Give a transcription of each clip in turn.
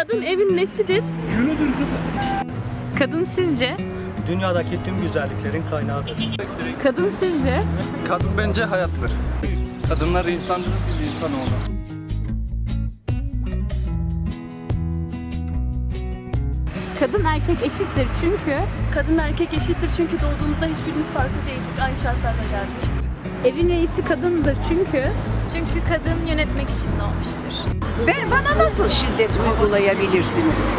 Kadın evin nesidir? Gülüdür kızım. Kadın sizce? Dünyadaki tüm güzelliklerin kaynağıdır. Kadın sizce? Kadın bence hayattır. Kadınlar insandır, biz insanoğlu. Kadın erkek eşittir çünkü... Kadın erkek eşittir çünkü doğduğumuzda hiçbirimiz farklı değildik. Aynı şartlarda geldik. Evin reisi kadındır çünkü... Çünkü kadın yönetmek için doğmuştur. Bana nasıl şiddet uygulayabilirsiniz?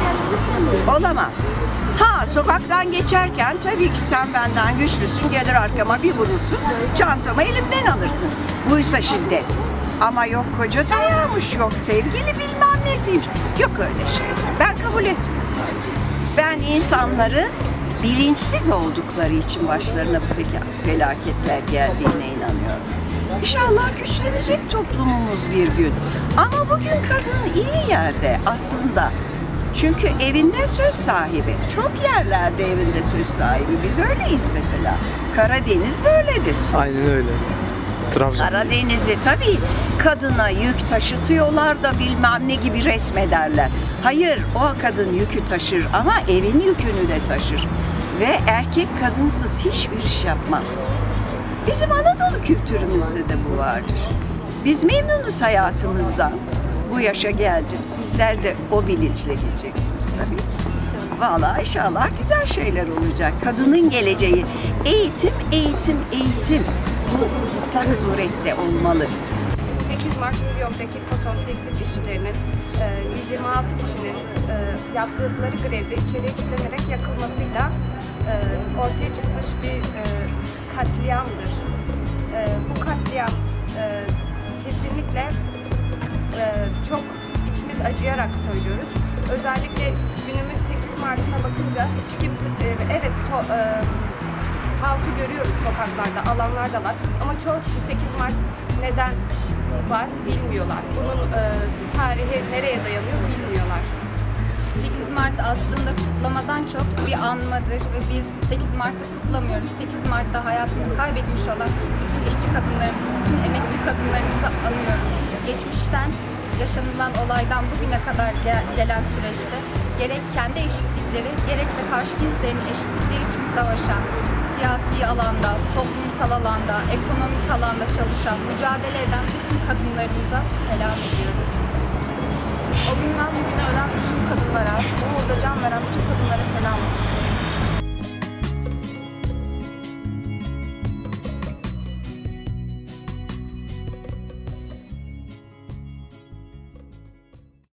Olamaz. Ha, sokaktan geçerken tabii ki sen benden güçlüsün, gelir arkama bir vurursun, çantamı elimden alırsın. Buysa şiddet. Ama yok koca dayamış, yok sevgili bilmem nesiymiş. Yok öyle şey. Ben kabul etmiyorum. Ben insanların bilinçsiz oldukları için başlarına bu felaketler geldiğine inanıyorum. İnşallah güçlenecek toplumumuz bir gün. Ama bugün kadın iyi yerde aslında. Çünkü evinde söz sahibi. Çok yerlerde evinde söz sahibi. Biz öyleyiz mesela. Karadeniz böyledir. Aynen öyle. Trabzon. Karadeniz'i tabii kadına yük taşıtıyorlar da bilmem ne gibi resmederler. Hayır, o kadın yükü taşır ama evin yükünü de taşır. Ve erkek kadınsız hiçbir iş yapmaz. Bizim Anadolu kültürümüzde de bu vardır. Biz memnunuz hayatımızdan. Bu yaşa geldim. Sizler de o bilinçle gideceksiniz tabii. Vallahi inşallah güzel şeyler olacak. Kadının geleceği. Eğitim, eğitim, eğitim. Bu mutlak surette olmalı. 8 Mart New York'taki koton tekstil işçilerinin 126 kişinin yaptıkları grevde içeriye kilitlenerek yakılmasıyla ortaya çıkmış bir katliamdır. Bu katliam kesinlikle çok içimiz acıyarak söylüyoruz. Özellikle günümüz 8 Mart'ına bakınca hiç kimse, evet halkı görüyoruz sokaklarda, alanlardalar ama çoğu kişi 8 Mart neden var bilmiyorlar. Bunun tarihi nereye dayanıyor bilmiyorlar. 8 Mart aslında kutlamadan çok bir anmadır ve biz 8 Mart'ı kutlamıyoruz. 8 Mart'ta hayatını kaybetmiş olan bütün işçi kadınlarımızı, bütün emekçi kadınlarımızı anıyoruz. Geçmişten yaşanılan olaydan bugüne kadar gelen süreçte gerek kendi eşitlikleri, gerekse karşı cinslerin eşitlikleri için savaşan, siyasi alanda, toplumsal alanda, ekonomik alanda çalışan, mücadele eden bütün kadınlarımıza selam ediyoruz. O günden bugüne ölen bütün kadınlara, bu uğurda can veren bütün kadınlara selam olsun.